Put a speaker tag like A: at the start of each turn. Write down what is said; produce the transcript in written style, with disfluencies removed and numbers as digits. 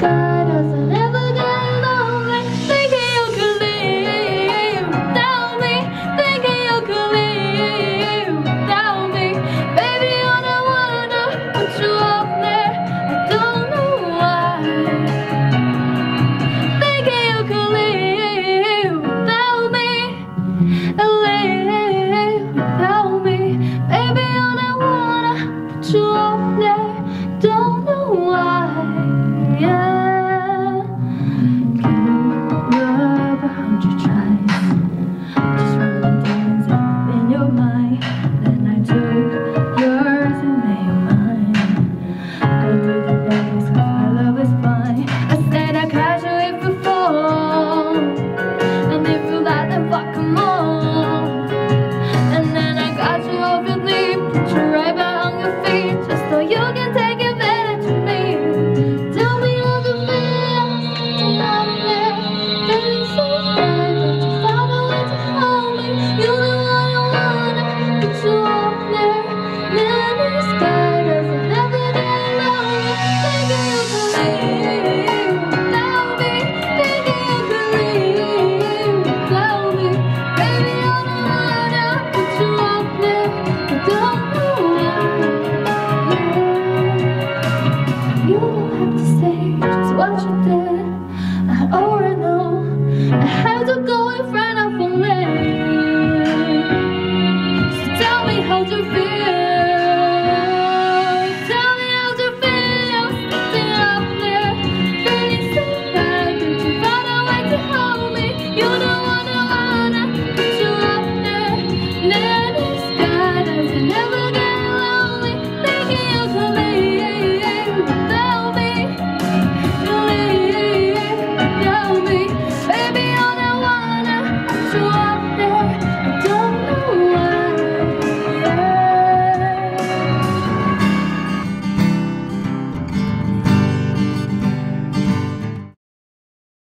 A: sky doesn't ever get lonely. Thinking you could live without me. Thinking you could live without me. Baby, all I wanna put you up there. I don't know why. Thinking you could live without me. Live without me. Baby, all I wanna put you up there. Don't know why. Yeah. Give up 100 tries. Just run the demons in your mind. Then I took yours and made you mine. I did the things 'cause my love is fine. I said I'd catch you if you fall, and if you lie then fuck 'em all. And then I got you off your knee, put you right back on your feet, just so you can take advantage of me. Tell me all the feelings out there, feeling so fine, but you found a way to hold me. You know what I wanna put you up there. Man, the sky doesn't ever get lonely. Thinking you could live without me. Thinking you could live without me. Baby, all I wanna put you up there. I don't know why. Yeah. You don't have to say just what you did. I already know. I had to go in front of